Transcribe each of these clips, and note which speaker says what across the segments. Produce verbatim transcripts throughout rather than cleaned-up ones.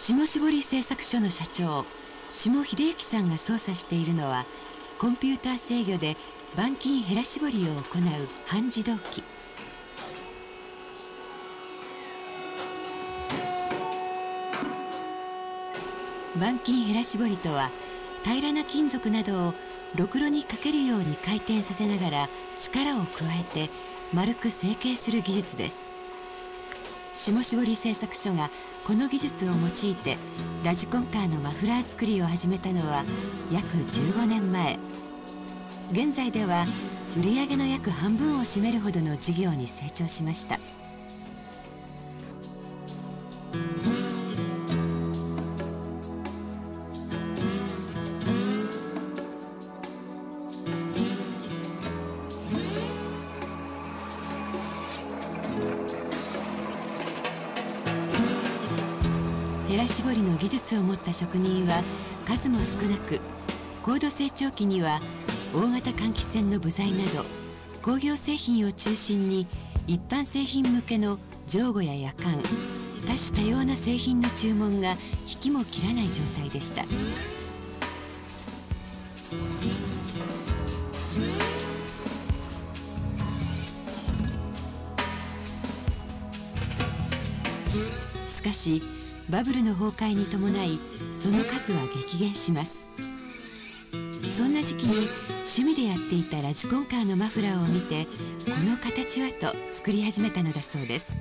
Speaker 1: 下絞製作所の社長下秀幸さんが操作しているのはコンピューター制御で板金ヘラ絞りを行う半自動機。板金ヘラ絞りとは平らな金属などをろくろにかけるように回転させながら力を加えて丸く成形する技術です。下絞製作所がこの技術を用いてラジコンカーのマフラー作りを始めたのは約じゅうごねんまえ。現在では売上の約半分を占めるほどの事業に成長しました。ヘラ絞りの技術を持った職人は数も少なく、高度成長期には大型換気扇の部材など工業製品を中心に一般製品向けの上後や夜間多種多様な製品の注文が引きも切らない状態でした。しかしバブルの崩壊に伴いその数は激減します。そんな時期に趣味でやっていたラジコンカーのマフラーを見てこの形はと作り始めたのだそうです。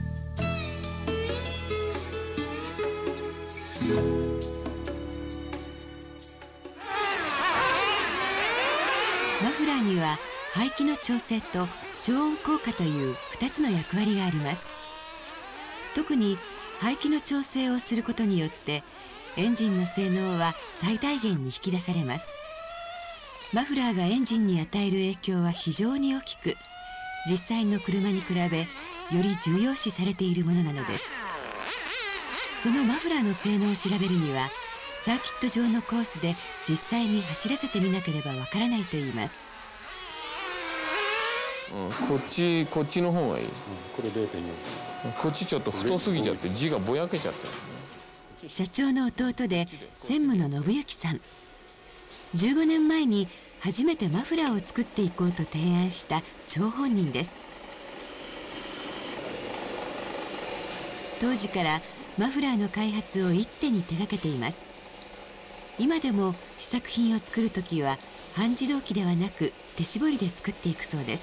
Speaker 1: マフラーには排気の調整と消音効果というふたつの役割があります。特に排気の調整をすることによってエンジンの性能は最大限に引き出されます。マフラーがエンジンに与える影響は非常に大きく、実際の車に比べより重要視されているものなのです。そのマフラーの性能を調べるにはサーキット上のコースで実際に走らせてみなければわからないといいます。
Speaker 2: うん、こっちこっちの方がいい、うん、
Speaker 3: これ れいてんよん
Speaker 2: こっちちょっと太すぎちゃって字がぼやけちゃってる、
Speaker 1: ね、社長の弟で専務の信之さん、じゅうごねんまえに初めてマフラーを作っていこうと提案した張本人です。当時からマフラーの開発を一手に手がけています。今でも試作品を作るときは半自動機ではなく手絞りで作っていくそうです。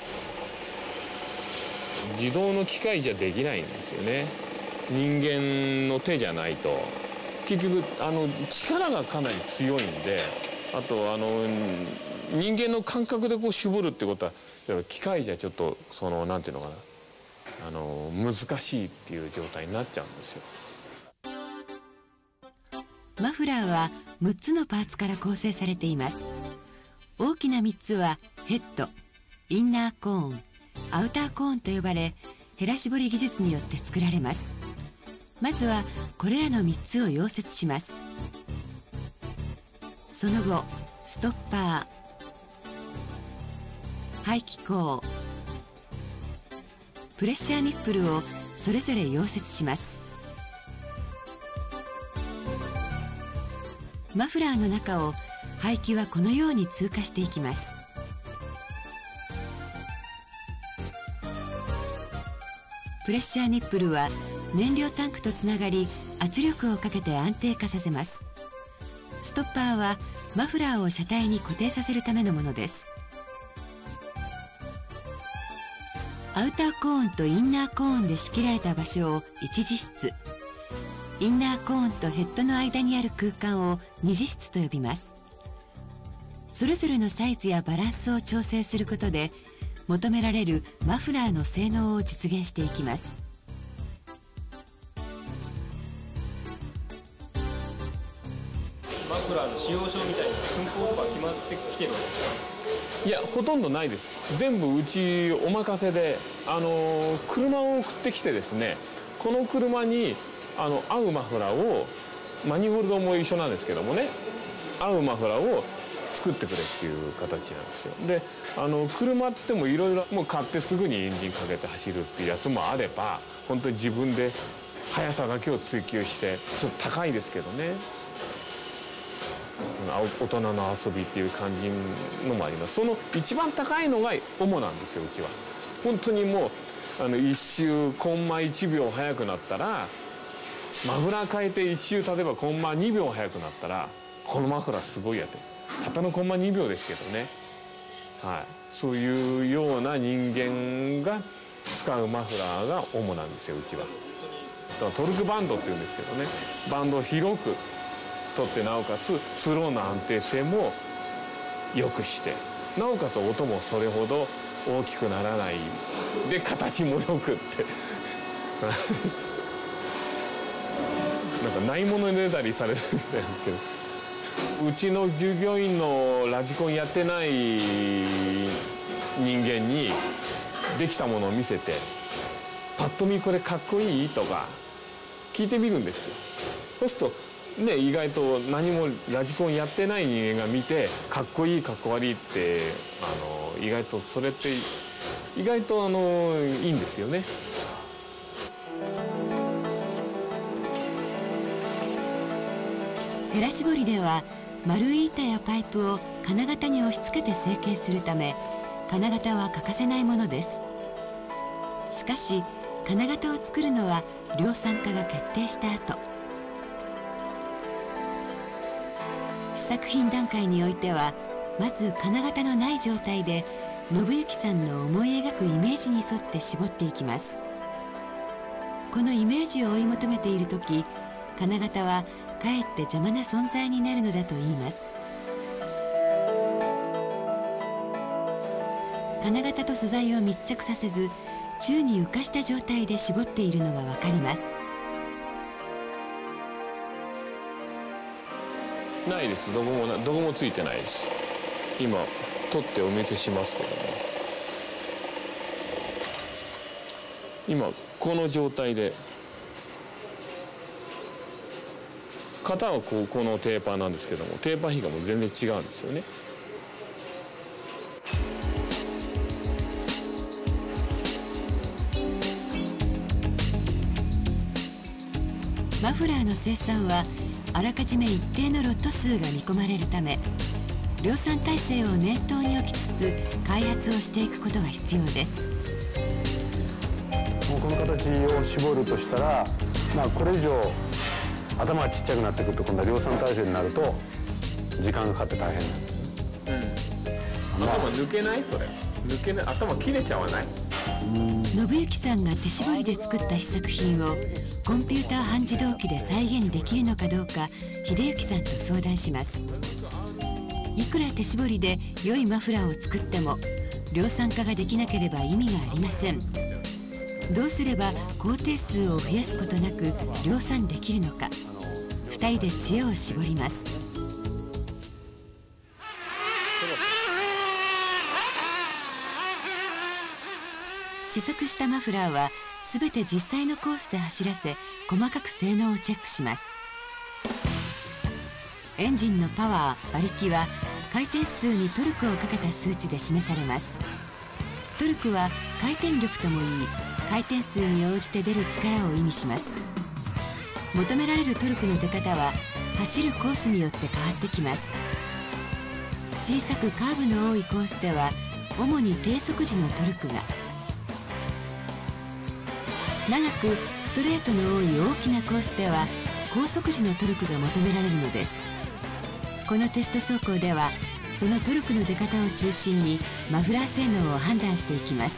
Speaker 2: 自動の機械じゃできないんですよね。人間の手じゃないと結局あの力がかなり強いんで、あとあの人間の感覚でこう絞るってことは機械じゃちょっとそのなんていうのかな、あの難しいっていう状態になっちゃうんですよ。
Speaker 1: マフラーはむっつのパーツから構成されています。大きなみっつはヘッド、インナーコーン、アウターコーンと呼ばれ、ヘラ絞り技術によって作られます。まずはこれらのみっつを溶接します。その後ストッパー、排気口、プレッシャーニップルをそれぞれ溶接します。マフラーの中を排気はこのように通過していきます。プレッシャーニップルは燃料タンクとつながり圧力をかけて安定化させます。ストッパーはマフラーを車体に固定させるためのものです。アウターコーンとインナーコーンで仕切られた場所を一次室、インナーコーンとヘッドの間にある空間を二次室と呼びます。それぞれのサイズやバランスを調整することで求められるマフラーの性能を実現していきます。
Speaker 3: マフラーの使用書みたいな寸法とか決まってきてるんですか？
Speaker 2: いや、ほとんどないです。全部うちお任せで、あの車を送ってきてですね、この車にあの合うマフラーを、マニフォルドも一緒なんですけどもね、合うマフラーを作ってくれっていう形なんですよ。で、あの車っつってもいろいろもう買ってすぐにエンジンかけて走るっていうやつもあれば、本当に自分で速さだけを追求してちょっと高いですけどね、大人の遊びっていう感じのもあります。その一番高いのが主なんですよ、うちは。本当にもうあの一周コンマいちびょう速くなったら、マフラー変えて一周例えばコンマにびょう速くなったら、このマフラーすごいやって、たったのコンマにびょうですけどね、はい、そういうような人間が使うマフラーが主なんですよ、うちは。だからトルクバンドっていうんですけどね、バンドを広く取ってなおかつスローの安定性も良くして、なおかつ音もそれほど大きくならないで形もよくってなんかないものねだりされるみたいですけど、うちの従業員のラジコンやってない人間にできたものを見せて、パッと見これかっこいいとか聞いてみるんですよ。そうするとね、意外と何もラジコンやってない人間が見てかっこいいかっこ悪いってあの意外とそれって意外とあのいいんですよね。
Speaker 1: ヘラ絞りでは丸い板やパイプを金型に押し付けて成形するため、金型は欠かせないものです。しかし金型を作るのは量産化が決定した後、試作品段階においてはまず金型のない状態で信行さんの思い描くイメージに沿って絞っていきます。このイメージを追い求めている時、金型はかえって邪魔な存在になるのだといいます。金型と素材を密着させず宙に浮かした状態で絞っているのがわかります。
Speaker 2: ないです。どこもなどこもついてないです。今取ってお見せしますけども、今この状態で型はこうこのテーパーなんですけども、テーパー比がもう全然違うんですよね。
Speaker 1: マフラーの生産はあらかじめ一定のロット数が見込まれるため、量産体制を念頭に置きつつ開発をしていくことが必要です。
Speaker 4: もうこの形を絞るとしたら、まあ、これ以上頭がちっちゃくなってくると今度は量産体制になると時間がかかって大変なんです。
Speaker 2: うん、頭抜けない？それ抜けない？頭切れちゃわない？
Speaker 1: 信行さんが手絞りで作った試作品をコンピューター半自動機で再現できるのかどうか秀行さんと相談します。いくら手絞りで良いマフラーを作っても量産化ができなければ意味がありません。どうすれば工程数を増やすことなく量産できるのか、ふたりで知恵を絞ります。試作したマフラーは全て実際のコースで走らせ、細かく性能をチェックします。エンジンのパワー、馬力は回転数にトルクをかけた数値で示されます。トルクは回転力ともいい、回転数に応じて出る力を意味します。求められるトルクの出方は走るコースによって変わってきます。小さくカーブの多いコースでは主に低速時のトルクが、長くストレートの多い大きなコースでは高速時のトルクが求められるのです。このテスト走行ではそのトルクの出方を中心にマフラー性能を判断していきます。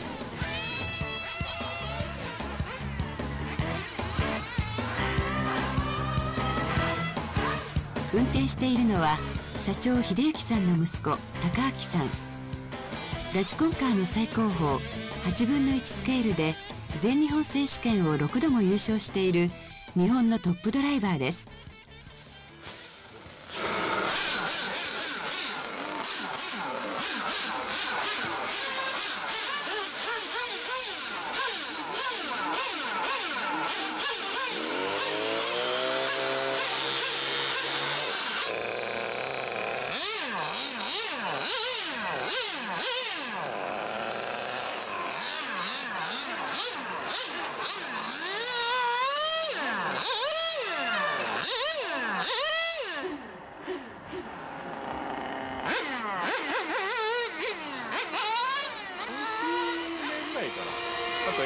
Speaker 1: 運転しているのは社長秀行さんの息子高明さん。ラジコンカーの最高峰はちぶんのいちスケールで全日本選手権をろくども優勝している日本のトップドライバーです。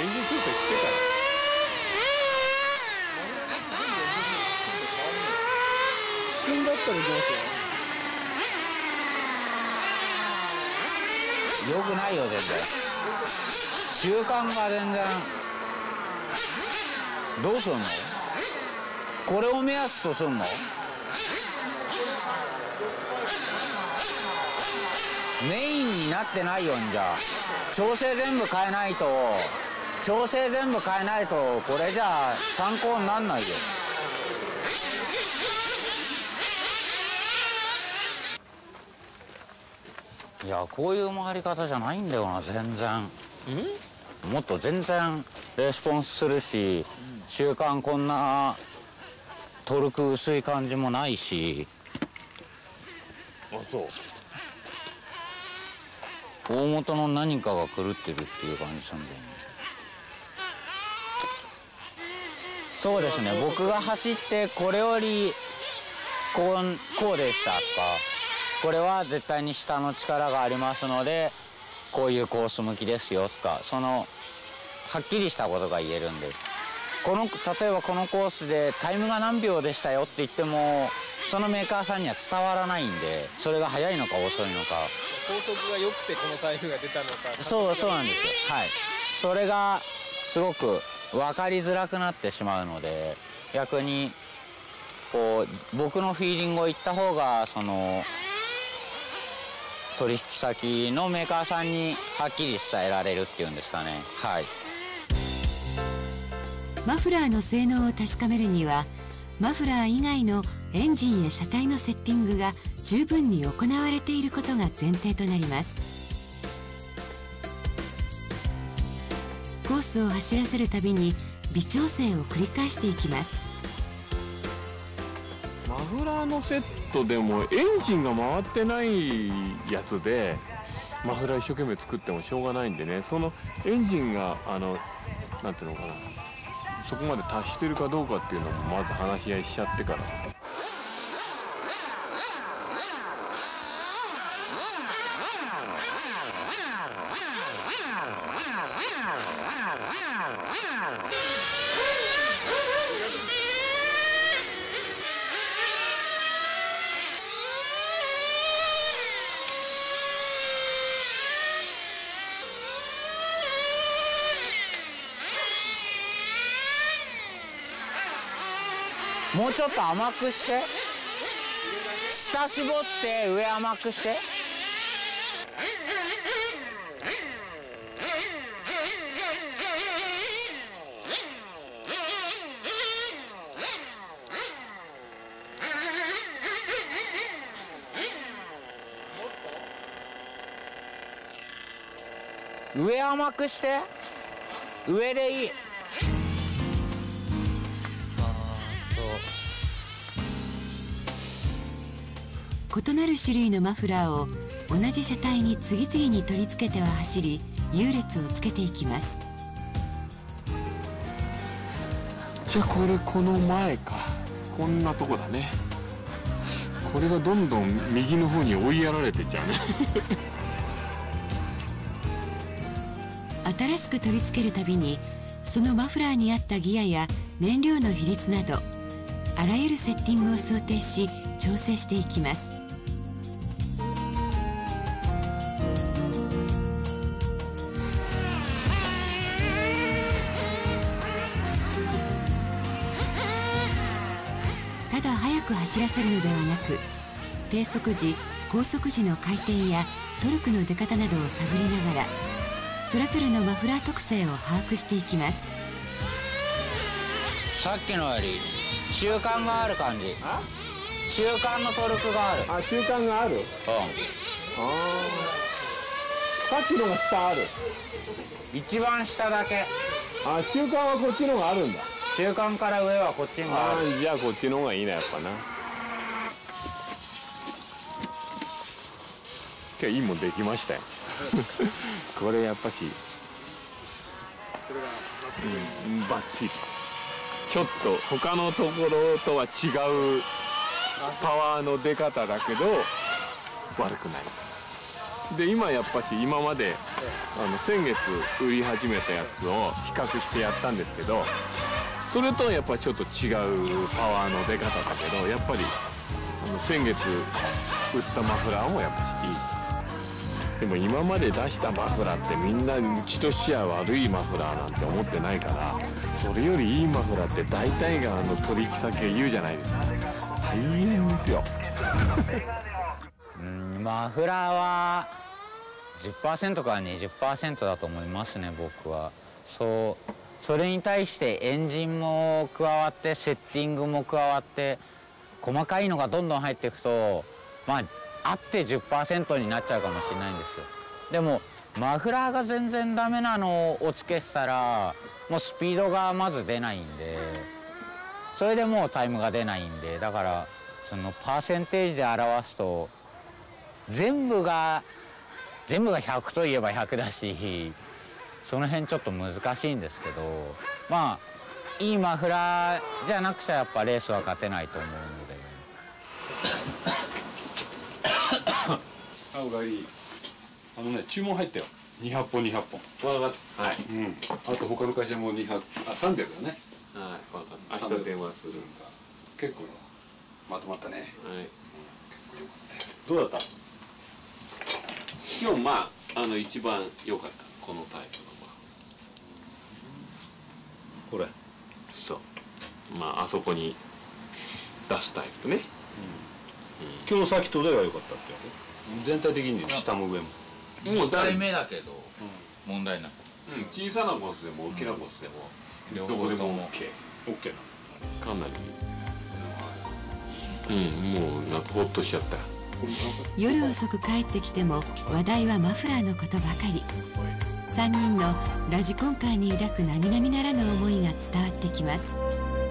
Speaker 2: エンジン調整してから。
Speaker 3: 普通だったらいきます
Speaker 5: よ。よくないよ全然。中間が全然。どうすんの？これを目安とすんの？メインになってないよんじゃ。調整全部変えないと調整全部変えないとこれじゃあ参考になんないよ。いやこういう回り方じゃないんだよな全然。もっと全然レスポンスするし、中間こんなトルク薄い感じもないし。
Speaker 2: あ、そう。
Speaker 5: 大元の何かが狂ってるっていう感じするんだよね。そうですね、僕が走ってこれよりこう、こうでしたとか、これは絶対に下の力がありますのでこういうコース向きですよとか、そのはっきりしたことが言えるんで、この例えばこのコースでタイムが何秒でしたよって言ってもそのメーカーさんには伝わらないんで、それが速いのか遅いのか、
Speaker 3: 高速が良くてこの台風が出たのか。
Speaker 5: そうそうなんですよ。はい、それがすごく分かりづらくなってしまうので、逆にこう僕のフィーリングを言った方がその取引先のメーカーさんにはっきり伝えられるっていうんですかね。はい。
Speaker 1: マフラーの性能を確かめるには、マフラー以外のエンジンや車体のセッティングが十分に行われていることが前提となります。コースを走らせるたびに微調整を繰り返していきます。
Speaker 2: マフラーのセットでもエンジンが回ってないやつでマフラー一生懸命作ってもしょうがないんでね、そのエンジンがあのなんていうのかな、そこまで達してるかどうかっていうのもまず話し合いしちゃってから。
Speaker 5: もうちょっと甘くして、下絞って上甘くして。上甘くして、上でいい。
Speaker 1: 異なる種類のマフラーを同じ車体に次々に取り付けては走り、優劣をつけていきます。
Speaker 2: じゃあこれこの前か、こんなとこだね。これがどんどん右の方に追いやられてっちゃうね
Speaker 1: 新しく取り付けるたびにそのマフラーに合ったギアや燃料の比率などあらゆるセッティングを想定し調整していきます。ただ速く走らせるのではなく、低速時高速時の回転やトルクの出方などを探りながらそれぞれのマフラー特性を把握していきます。
Speaker 5: さっきのより中間がある感じ。中間のトルクがある。
Speaker 4: あ、中間がある。うん。ああ。さっきのが下ある。
Speaker 5: 一番下だけ。
Speaker 4: あ、中間はこっちのがあるんだ。
Speaker 5: 中間から上はこっちにある。
Speaker 2: あ、じゃあこっちの方がいいなやっぱな。今日いいもんできましたよこれやっぱし、うん、バッチリ。ちょっと他のところとは違うパワーの出方だけど悪くない。 で今やっぱし今まであの先月売り始めたやつを比較してやったんですけど、それとはやっぱりちょっと違うパワーの出方だけど、やっぱりあの先月売ったマフラーもやっぱしいい。でも今まで出したマフラーってみんなうちとしては悪いマフラーなんて思ってないから、それよりいいマフラーって大体があの取引先が言うじゃないですか。大変ですよ。
Speaker 5: うんマフラーは じゅっパーセント から にじゅっパーセント だと思いますね、僕は。そうそれに対してエンジンも加わってセッティングも加わって細かいのがどんどん入っていくと、まああって じゅっパーセント になっちゃうかもしれないんですよ。でもマフラーが全然ダメなのをつけてたらもうスピードがまず出ないんで、それでもうタイムが出ないんで、だからそのパーセンテージで表すと全部が全部がひゃくといえばひゃくだし、その辺ちょっと難しいんですけど、まあいいマフラーじゃなくちゃやっぱレースは勝てないと思うので。
Speaker 4: あ、おかえり。あのね、注文入ったよ。にひゃっぽんにひゃっぽん。
Speaker 2: わかった。はい。
Speaker 4: うん。あと他の会社もにひゃく、あ、さんびゃくだね。
Speaker 2: はい。わかった。明日電話するんだ。
Speaker 4: 結構まとまったね。
Speaker 2: はい。
Speaker 4: どうだった？
Speaker 2: 今日まああの一番良かったこのタイプのま
Speaker 4: これ。
Speaker 2: そう。まああそこに出すタイプね。
Speaker 4: 今日さっきとでは良かったってわけ？全体的に下も上も。
Speaker 5: もう題名だけど問題ない。
Speaker 2: うん、小さなコースでも大きなコースでもどこでも オーケー。
Speaker 4: オッケーな。
Speaker 2: かなり。うん、もうなんかほっとしちゃった。
Speaker 1: 夜遅く帰ってきても話題はマフラーのことばかり。さんにんのラジコンカーに抱く並々ならぬ思いが伝わってきます。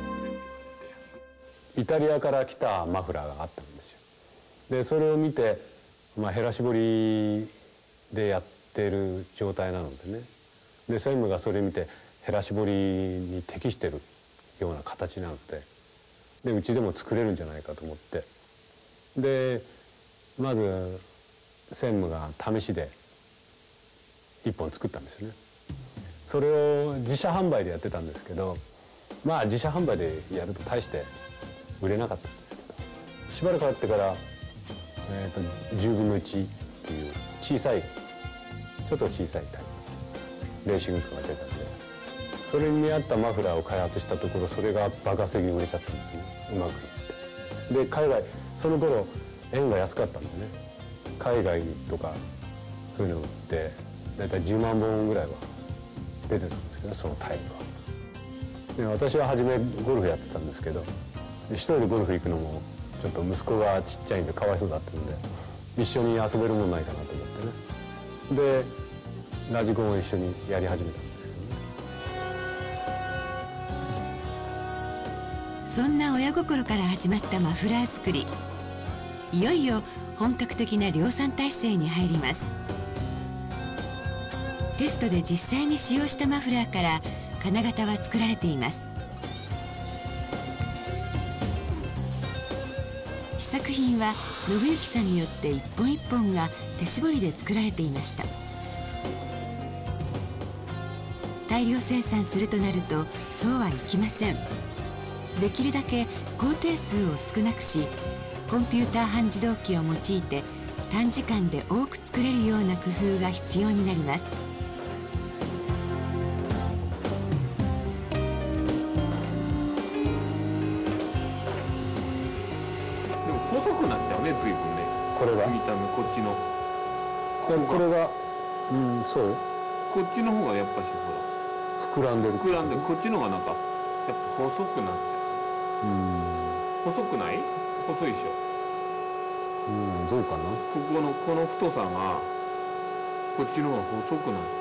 Speaker 4: イタリアから来たマフラーがあったんですよ。でそれを見て、まあ、へら絞りでやってる状態なのでね、で専務がそれ見てへら絞りに適してるような形なので、でうちでも作れるんじゃないかと思って、でまず専務が試しでいっぽん作ったんですよね。それを自社販売でやってたんですけど、まあ自社販売でやると大して売れなかったんですけど、しばらく経ってから、えー、とじゅうぶんのいちっていう小さいちょっと小さいタイプレーシングカーが出たんで、それに見合ったマフラーを開発したところ、それがバカ稼ぎ売れちゃったんですね。うまくいって、で海外その頃円が安かったんでね、海外とかそういうのを売って大体じゅうまんぼんぐらいは出てたんですけど、そのタイプは。で私は初めゴルフやってたんですけど、一人でゴルフ行くのもちょっと息子がちっちゃいんでかわいそうだったんで、一緒に遊べるもんないかなと思ってね、でラジコンを一緒にやり始めたんですけどね。
Speaker 1: そんな親心から始まったマフラー作り、いよいよ本格的な量産体制に入ります。テストで実際に使用したマフラーから金型は作られています。試作品は信行さんによって一本一本が手絞りで作られていました。大量生産するとなるとそうはいきません。できるだけ工程数を少なくし、コンピューター半自動機を用いて短時間で多く作れるような工夫が必要になります。
Speaker 2: でも細くなっちゃうね、随分ね。
Speaker 4: これが
Speaker 2: 見た目こっちの
Speaker 4: これこれがうんそうよ、
Speaker 2: こっちの方がやっぱしほ
Speaker 4: 膨らんでる。
Speaker 2: ら膨らんで、こっちの方がなんかやっぱ細くなっちゃ
Speaker 4: うん
Speaker 2: う。細くない？細いでしょ。
Speaker 4: うんどうかな。
Speaker 2: ここのこの太さがこっちの方が細くなっ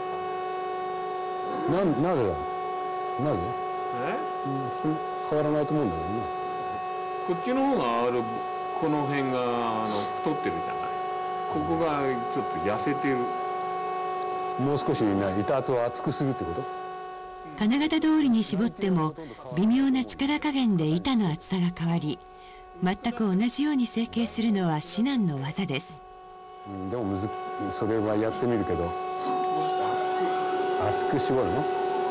Speaker 2: ちゃうね。
Speaker 4: ななぜだなぜ、
Speaker 2: え？
Speaker 4: うん、変わらないと思うんだけどね。
Speaker 2: こっちの方があるこの辺があの太ってるじゃない。ここがちょっと痩せてる。
Speaker 4: もう少しね、板厚を厚くするってこと？
Speaker 1: 金型通りに絞っても微妙な力加減で板の厚さが変わり、全く同じように成形するのは至難の業です。
Speaker 4: でもむずそれはやってみるけど、厚く絞るの？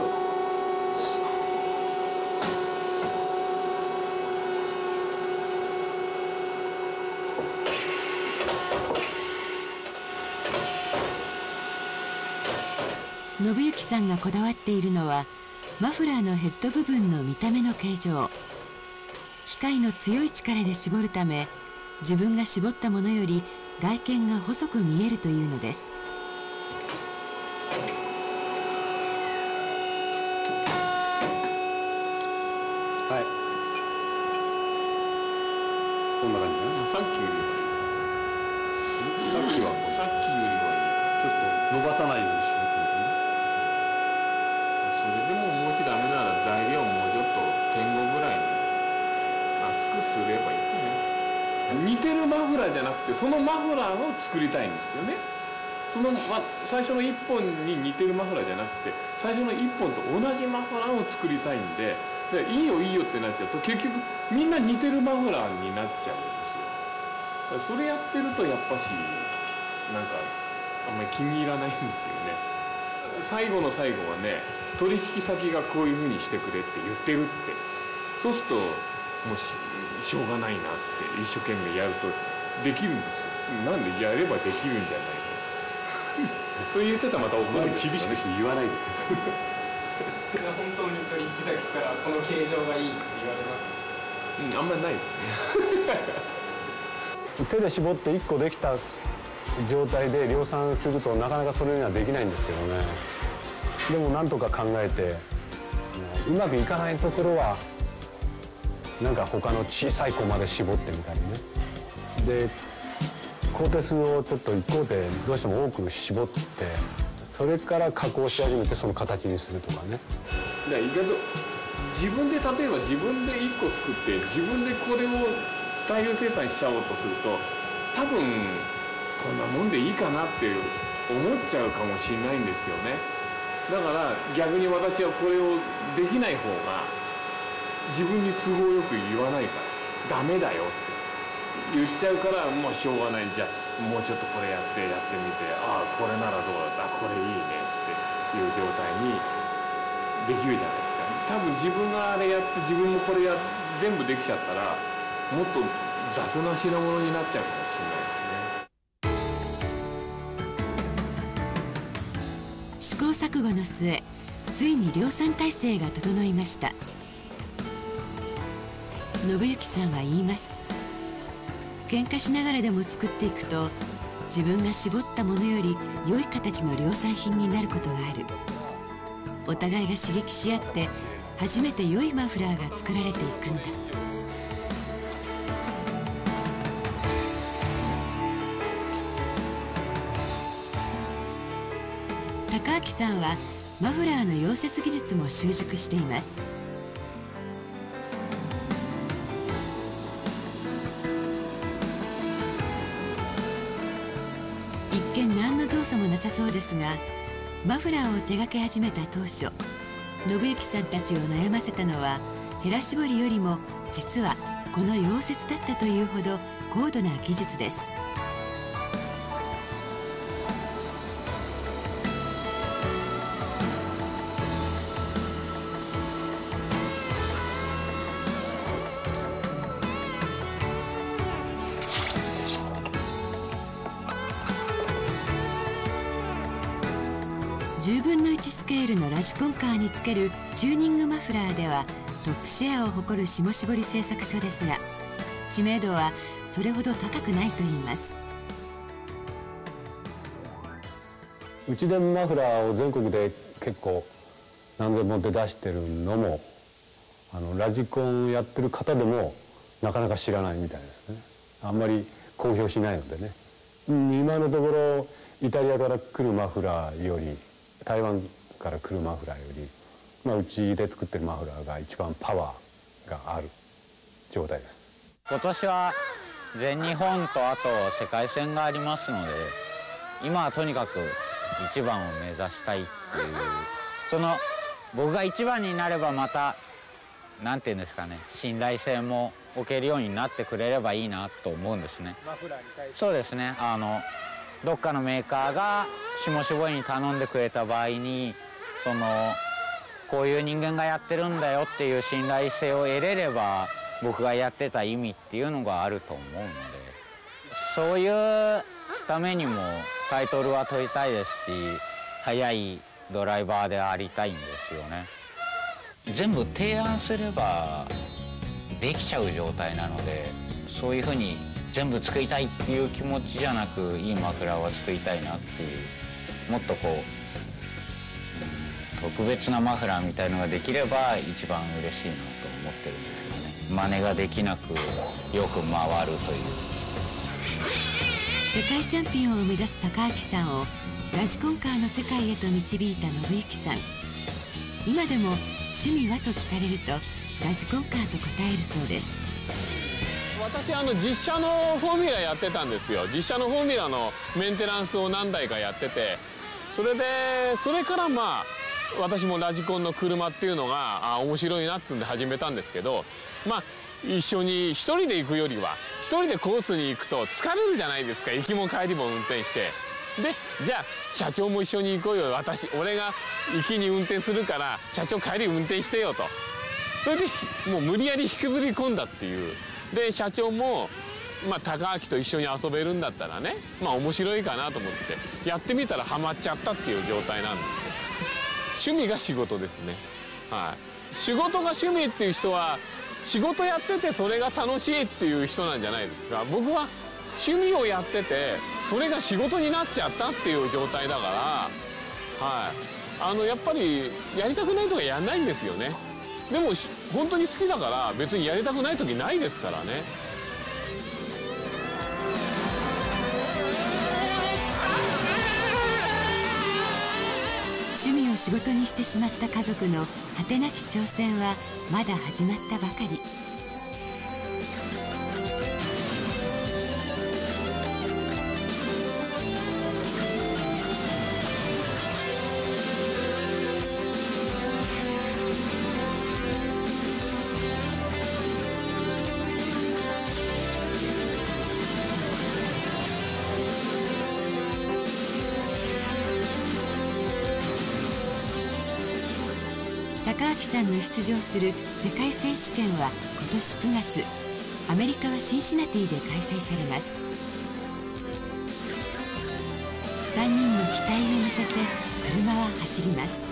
Speaker 1: 信行さんがこだわっているのはマフラーのヘッド部分の見た目の形状。機械の強い力で絞るため、自分が絞ったものより外見が細く見えるというのです。
Speaker 4: はい、こんな感じね。
Speaker 2: さっきよりさっきはさっきよりはいい。
Speaker 4: ちょっと伸ばさないように絞ってみてね。
Speaker 2: それでももしダメなら材料をもうちょっと点ごぐらいに厚くすればいいね。似てるマフラーじゃなくて、そのマフラーを作りたいんですよね。その、ま、最初のいっぽんに似てるマフラーじゃなくて、最初のいっぽんと同じマフラーを作りたいんで、でいいよいいよってなっちゃうと結局みんな似てるマフラーになっちゃうんですよ。それやってるとやっぱしなんかあんまり気に入らないんですよね。最後の最後はね、取引先がこういうふうにしてくれって言ってるって、そうするともう し, しょうがないなって一生懸命やるとできるんですよ。なんでやればできるんじゃないのそう言っちゃったらまた怒るんですよね。
Speaker 4: 厳しく言わないで
Speaker 3: 本当に取引先からこの形状がいいって言われます？
Speaker 2: うん、あんまりないですね
Speaker 4: 手で絞っていっこできた状態で量産するとなかなかそれにはできないんですけどね。でもなんとか考えて、うまくいかないところはなんか他の小さい子まで絞ってみたりね。で工程数をちょっといっこう程どうしても多く絞って、それから加工し始めてその形にするとかね。
Speaker 2: だから意外と自分で例えば自分でいっこ作って自分でこれを大量生産しちゃおうとすると、多分こんなもんでいいかなって思っちゃうかもしれないんですよね。だから逆に私はこれをできない方が自分に都合よく言わないからダメだよって言っちゃうから、もうしょうがない。じゃあもうちょっとこれやってやってみて、ああこれならどうだった、これいいねっていう状態にできるじゃないですか。多分自分があれやって自分もこれや全部できちゃったらもっと雑な品物になっちゃうかもしれないですね。
Speaker 1: 試行錯誤の末、ついに量産体制が整いました。信行さんは言います。喧嘩しながらでも作っていくと、自分が絞ったものより良い形の量産品になることがある。お互いが刺激し合って初めて良いマフラーが作られていくんだ。高明さんはマフラーの溶接技術も習熟しています。一見何の動作もなさそうですが、マフラーを手掛け始めた当初、信行さんたちを悩ませたのはヘラ絞りよりも実はこの溶接だったというほど高度な技術です。じゅうぶんのいちスケールのラジコンカーにつけるチューニングマフラーではトップシェアを誇る霜絞り製作所ですが、知名度はそれほど高くないといいます。
Speaker 4: うちでマフラーを全国で結構何千本で出してるのも、あのラジコンやってる方でもなかなか知らないみたいですね。あんまり公表しないのでね。今のところイタリアから来るマフラーより台湾から来るマフラーより、まあ、うちで作ってるマフラーが一番パワーがある状態です。
Speaker 5: 今年は全日本とあと世界戦がありますので、今はとにかく一番を目指したいっていう、その僕が一番になればまたなんていうんですかね、信頼性も置けるようになってくれればいいなと思うんですね。マフラーに対してそうですね、あのどっかのメーカーが下絞りに頼んでくれた場合に、そのこういう人間がやってるんだよっていう信頼性を得れれば、僕がやってた意味っていうのがあると思うので、そういうためにもタイトルは取りたいですし、速いドライバーでありたいんですよね。全部提案すればできちゃう状態なので、そういうふうに全部作りたいっていう気持ちじゃなく、いいマフラーは作りたいなっていう、もっとこう、うん、特別なマフラーみたいのができれば一番嬉しいなと思ってるんですよね。真似ができなくよく回るという。
Speaker 1: 世界チャンピオンを目指す高明さんをラジコンカーの世界へと導いた信行さん。今でも趣味はと聞かれるとラジコンカーと答えるそうです。
Speaker 2: 私あの実車のフォーミュラやってたんですよ。実車のフォーミュラのメンテナンスを何台かやってて、それでそれからまあ私もラジコンの車っていうのがあ面白いなっつうんで始めたんですけど、まあ一緒に一人で行くよりは一人でコースに行くと疲れるじゃないですか。行きも帰りも運転して、でじゃあ社長も一緒に行こうよ、私俺が行きに運転するから社長帰り運転してよと。それでもう無理やり引きずり込んだっていう。で社長も、まあ、高明と一緒に遊べるんだったらね、まあ面白いかなと思ってやってみたらハマっちゃったっていう状態なんですよ。趣味が仕事ですね。はい、仕事が趣味っていう人は仕事やっててそれが楽しいっていう人なんじゃないですか。僕は趣味をやっててそれが仕事になっちゃったっていう状態だから、はい、あのやっぱりやりたくないとかやんないんですよね。でも本当に好きだから別にやりたくない時ないですからね。
Speaker 1: 趣味を仕事にしてしまった家族の果てなき挑戦はまだ始まったばかり。高明さんの出場する世界選手権は今年くがつ、アメリカはシンシナティで開催されます。さんにんの期待を乗せて車は走ります。